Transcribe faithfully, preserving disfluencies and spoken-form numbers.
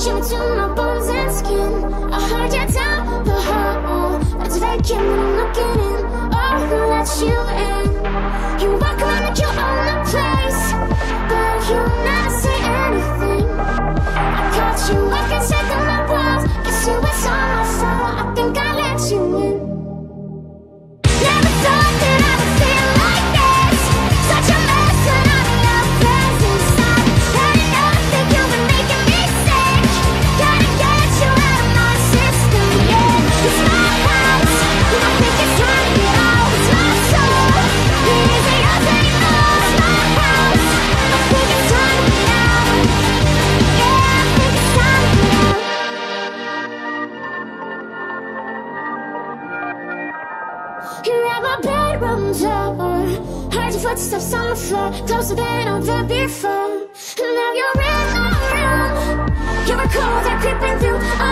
you to my bones and skin. I heard you down the hall. It's vacant when I'm looking in. Oh, who let you in? You walk around like you own the place, but you never say anything. I caught you walking straight through my walls. Guess you was on my phone. I think I let you in. Never thought that I would feel like this. Such a mess when I'm in your presence. I had enough that you were making me sick. Gotta get you out of my system, yeah. It's my house, and I think it's time to get out. It's my soul, it isn't yours anymore. It's my house, I think it's time to get out. Yeah, I think it's time to get out. You're at my bedroom door. Heard your footsteps on the floor, closer than ever before. Now you're in my room. You're a cold that creeping through.